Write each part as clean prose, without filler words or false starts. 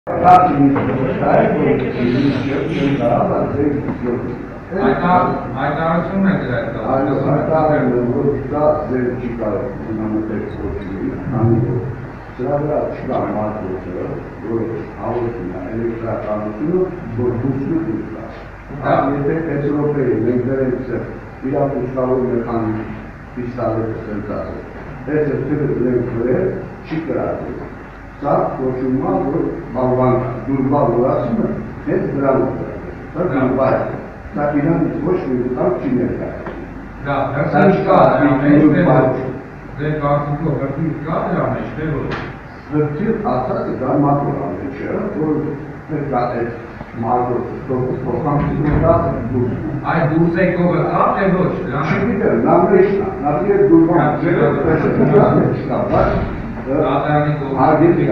Հայտարարությունն է գրել դա։ Այո, հայտարարում որ դա ձեր չի կարող դինամետեքս կոչվի, քանի որ սրա վրա չկա մարդուկը, որ հաղորդում է էլեկտրականությունը, որ դուսնու կա։ Եթե Էվրոպայի մենք դրանից իրապուստավոր մեխանիզմ պիստալետը սենտարը, այս դրենք վրեր չի կրակել։ Սա կոչվում է, որ բալվան, դուրբալ որացումը հետ դրանով է։ Սա դուրբալ է։ Սա իրանից ոչ մի ուտակ չի ներկայացնում։ Դա հրցիչ կա դրա մեջ, դեր կարծիքով հրցիչ կա դրա մեջ, թե ոչ։ Հրցիչ ասածը դա մատոր ամեջ է, որ պետք է այդ մատոր փոխանցումը դա դուրս։ Այդ դուրս է կողը կա, թե ոչ։ Չգիտեմ, նա մեջն է, նաև դուրբան ձերը պետք է բայց դատարանի հարգելի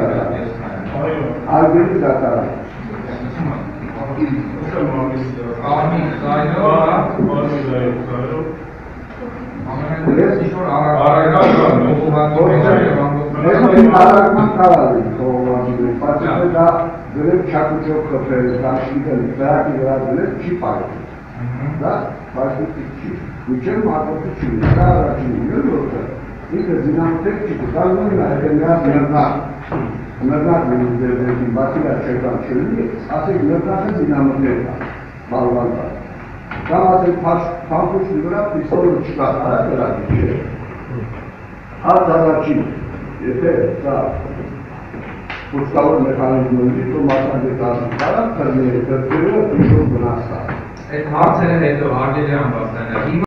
դատարան։ Արմին զայրով, ամենայնպես ինչ-որ արարման կարալի խողովանջիներ, բայց դա դրել չակուճով խփել, դաշնիկել, սրակի վրա դրել չի պայթում։ Դա պայթուցիկ չի, միջև մատոցի չի, դա առաջին յուրորդը, ինքը զինամտեք չի, դա նույնն է, եթե նրանց մրնակ մինուս դերդերքին, բացի դա չեկան չլինի, ասեք մրնակը զինամտեք է, բալվան դա։ Կամ ասեք փամփուշտի վրա պիստոլը չկա, արա դրակի չէ։ Հաց առաջին, եթե սա պուստավոր մեխանիզմ ունի, તો մասնագետ ասում կարա, թրները, թրքերը, դիշով վնասա։ Այդ հարցերը հետո հարգելի ամբաստանյալ